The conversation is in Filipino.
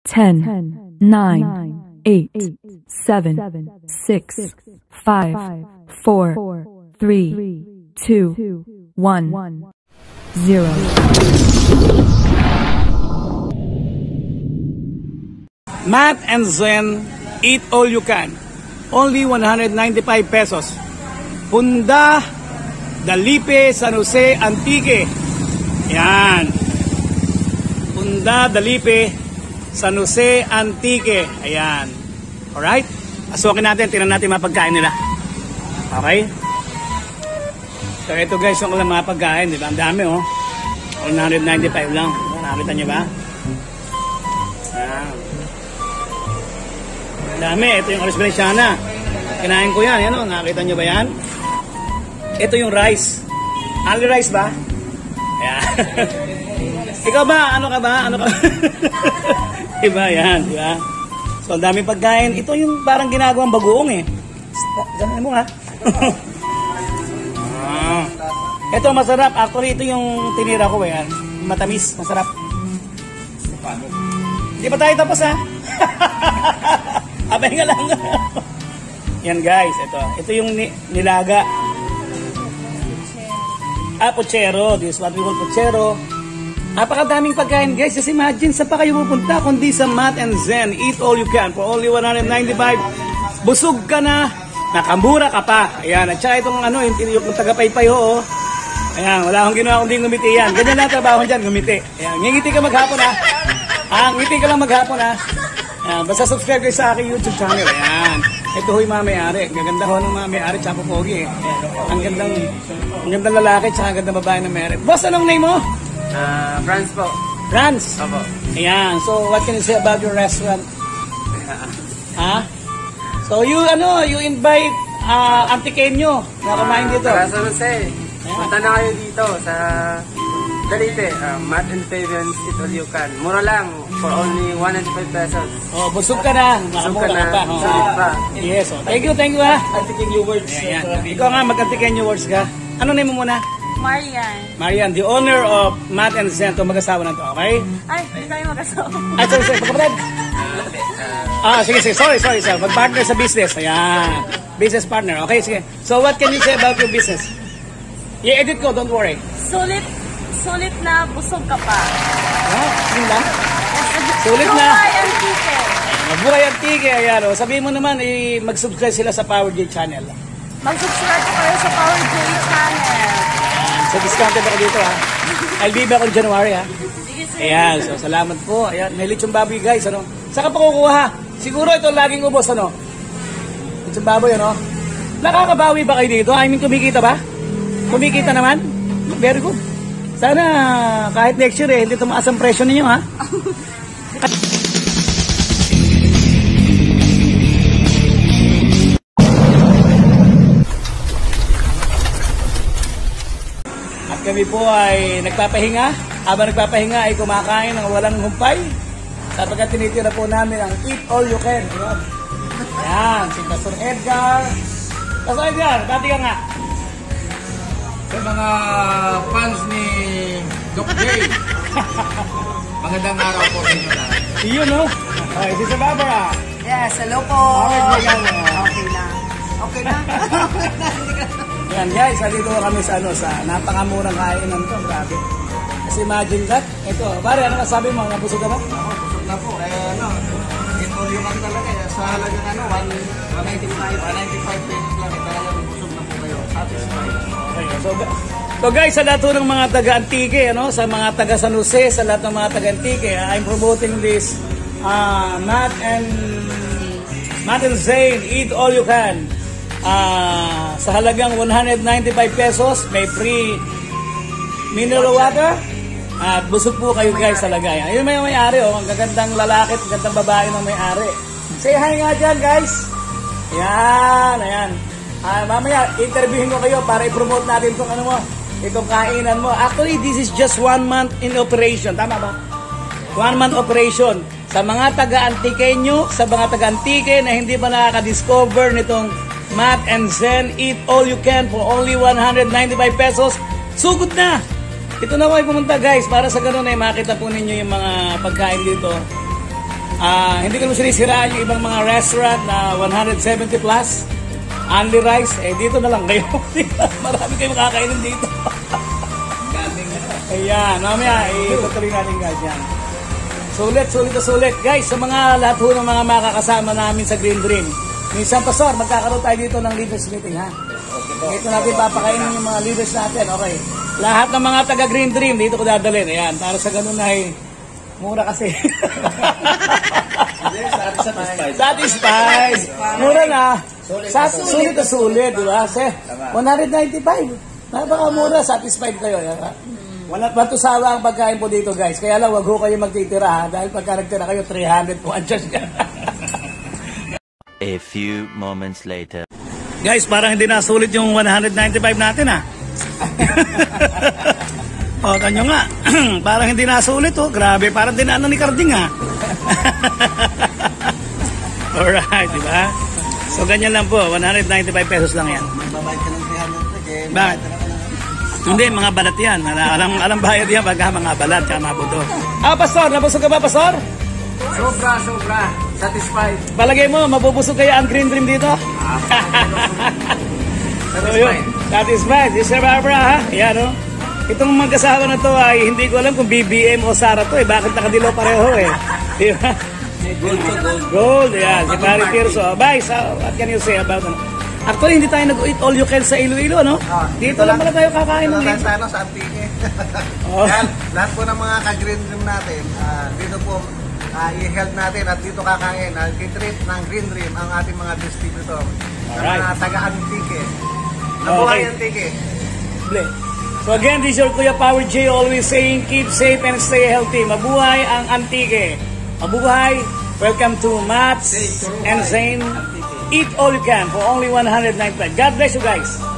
10, 9, 8, 7, 6, 5, 4, 3, 2, 1, 0. Matt and Zen, eat all you can. Only 195 pesos. Punda, Dalipe, San Jose, Antique. Yan. Punda, Dalipe, San Jose, Antique. Ayan. Alright? Asukin natin, tingnan natin mga pagkain nila. Okay? So ito guys, yung mga pagkain, di ba? Ang dami oh. 195 lang. Nakakita nyo ba? Ayan. Ang dami. Ito yung orange valenciana. Kinain ko yan. Yan o. Nakakita nyo ba yan? Ito yung rice. Ali rice ba? Ayan. Ikaw ba? Ano ka ba? Ano ka? Diba yan? Diba? So ang daming pagkain. Ito yung parang ginagawang bagoong eh. Ganun mo ha. Ito masarap. Actually ito yung tinira ko eh. Matamis. Masarap. Hindi pa tayo tapos ha. Abay nga lang. Yan guys. Ito yung nilaga. Puchero. This is what we call puchero. Napakadaming pagkain guys. Just imagine, saan pa kayo pupunta kundi sa Matt and Zen. Eat all you can for only 195. Busog ka na, nakamura ka pa. Ayan, at saka itong yung tagapaypay ho. Ayan, wala akong ginawa kundi ngumiti yan. Ganyan na trabaho dyan, ngumiti. Ayan, ngingiti ka maghapon ha. Ngiti ka lang maghapon ha. Ayan, basta subscribe kayo sa aking YouTube channel. Ayan, ito ho yung mga may-ari. Ang gaganda ho ng mga may-ari, tsaka pogi. Ang gandang lalaki, tsaka ang gandang babae na may-ari. Boss, anong name mo? France po. France? Opo. Ayan. So, what can you say about your restaurant? Ha? So, you invite Antiqueño na kumain dito. Para San Jose. Punta na kayo dito sa Dalipe. Matt and Fabian's Eat All You Can. Mura lang. For only 195 pesos. Oh, busog ka na. Busog ka na. Pa. Sulit pa. Yes. Oh. Thank you ha. Antiqueño words. Ayan. Ikaw nga, mag-Antiqueño words ka. Ano name mo muna? Marian, the owner of Matt and Zen. Ito mag-asawa na to, okay? Ay, hindi tayo mag-asawa. Sorry. Magkapatid? Sige. Sorry. Mag-partner sa business. Ayan. Business partner. Okay, sige. So, what can you say about your business? I-edit ko, don't worry. Sulit na busog ka pa. Yun lang? Sulit na. Buhay Antique. Buhay Antique. Ayan, o. Sabihin mo naman, mag-subscribe sila sa Power J channel. Mag-subscribe ko kayo sa Power J channel. So, discounted ako dito ha. I'll be back on January ha. Sige, sir. Ayan, so salamat po. Ayan, may lechong baboy guys, ano. Saan ka pa kukuha ha? Siguro ito laging ubos, ano. Lechong baboy, ano. Nakakabawi ba kayo dito? I mean, kumikita ba? Kumikita naman? Very good. Sana kahit next year hindi tumaas ang presyo ninyo ha. Kami po ay nagpapahinga. Habang nagpapahinga ay kumakain ng walang humpay. Sapagkat tinitira po namin ang Eat All You Can. Ayan, si Pastor Edgar. Pastor Edgar, bati ka nga. Sa mga fans ni Doc J, magandang araw po sa inyo lahat. Iyon no? Okay, si Barbara. Yes, hello po. Okay na. Okay na. Yan guys, dito kami sa napakamurang kainan to, grabe. Kasi imagine that, ito, pare, ano masabi mo, nabusog ka ba? Ako, busog na po. Eat all you can talaga. Sa halagang 195 pesos lang. Talagang busog na po kayo. Satisfied. Okay, so guys, sa lahat ng mga taga-Antique, sa mga taga San Jose, sa lahat ng mga taga-Antique, I'm promoting this Matt and Zen, Eat All You Can. Sa halagang 195 pesos, may free mineral water. At busog po kayo guys talaga. Ayun may may-ari ang gagandang lalaki at gagandang babae ng may-ari. Say hi nga dyan guys. Ayan. Mamaya, interviewin ko kayo para i-promote natin itong kainan mo. Actually, this is just 1 month in operation. Tama ba? 1 month operation. Sa mga taga-Antiqueño, sa mga taga-Antique na hindi pa nakaka-discover nitong Matt and Zen, Eat All You Can for only 195 pesos. Sugod na! Ito na kayo pumunta guys, para sa ganun ay makita po ninyo yung mga pagkain dito. Hindi ko naman sinisiraan yung ibang mga restaurant na 170 plus. Only rice. Dito na lang kayo. Marami kayo makakainin dito. Ayan, mamaya, itutuloy natin guys yan. Sulit. Guys, sa mga lahat ho ng mga makakasama namin sa Green Dream. Minsan, Pastor, magkakaroon tayo dito ng leaders meeting, ha? Dito natin papakainin yung mga leaders natin, okay? Lahat ng mga taga Green Dream, dito ko dadalhin. Ayan, para sa ganun ay mura kasi. Satisfied. Mura na. Sulit, di ba? Kasi 195. Napakamura, satisfied kayo. Wala pa to sawa ang pagkain po dito, guys. Kaya lang, wag ho kayo magtitira, ha? Dahil pagka nagtira kayo, 300 po ang charge. A few moments later. Guys, parang hindi nasulit yung 195 natin, ha? O, tanyo nga. Parang hindi nasulit, oh. Grabe, parang dinaanan ni Carding, ha? Alright, di ba? So, ganyan lang po. 195 pesos lang yan. Magbabayad ka ng 300 Bakit? Hindi, mga balat yan. Alam bayad yan pagka mga balat, kaya mabuto. Pastor, nabusog ka ba, Pastor? Sobra. Satisfied. Palagay mo, mabubusog kaya ang Green Dream dito? Satisfied. Si Sir Barbara, ha? Yan, no? Itong magkasama na to ay hindi ko alam kung BBM o Sara to, eh. Bakit nakadilo pareho, eh? Di ba? Gold, yan. Si Pari Tirso. Bye, what can you say about it? Actually, hindi tayo nag-eat all you can sa Iloilo, no? Dito lang pala tayo kakain ng dito. Sa Antique. Lahat po ng mga ka-Green Dream natin, dito po i-help natin at dito kakain. Nag-treat ng Green Dream ang ating mga distributor. Mga taga-Antique. Nabuhay Antique. So again, this is your Kuya Power J always saying, keep safe and stay healthy. Mabuhay ang Antique. Mabuhay. Welcome to Matt and Zane. Eat all you can for only 195. God bless you guys.